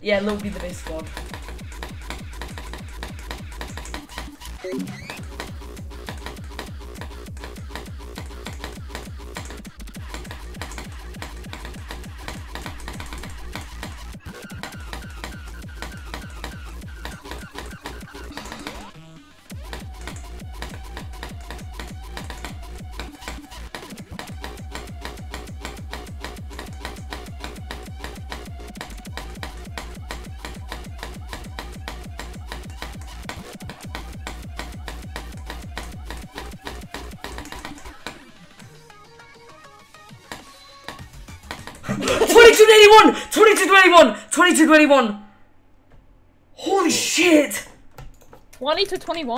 Yeah, Lil be the base squad. $22.21! Holy shit! 20 to 21.